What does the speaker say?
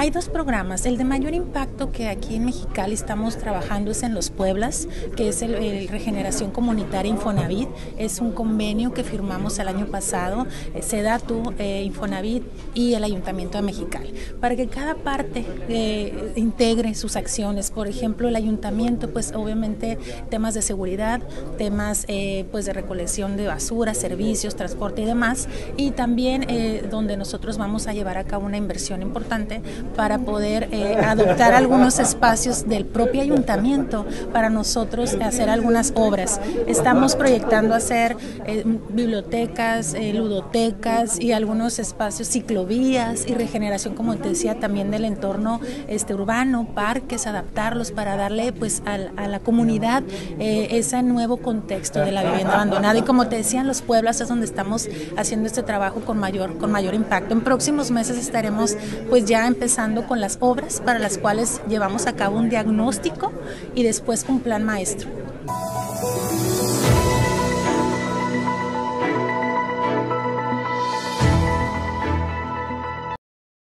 Hay dos programas. El de mayor impacto que aquí en Mexicali estamos trabajando es en Los Pueblas, que es el Regeneración Comunitaria Infonavit. Es un convenio que firmamos el año pasado, SEDATU, Infonavit y el Ayuntamiento de Mexicali, para que cada parte integre sus acciones. Por ejemplo, el Ayuntamiento, pues obviamente temas de seguridad, temas pues de recolección de basura, servicios, transporte y demás, y también donde nosotros vamos a llevar a cabo una inversión importante para poder adoptar algunos espacios del propio ayuntamiento para nosotros hacer algunas obras. Estamos proyectando hacer bibliotecas, ludotecas y algunos espacios, ciclovías y regeneración, como te decía, también del entorno urbano, parques, adaptarlos para darle pues a la comunidad ese nuevo contexto de la vivienda abandonada. Y como te decía, en Los Pueblas es donde estamos haciendo este trabajo con mayor impacto. En próximos meses estaremos pues ya empezando con las obras para las cuales llevamos a cabo un diagnóstico y después un plan maestro.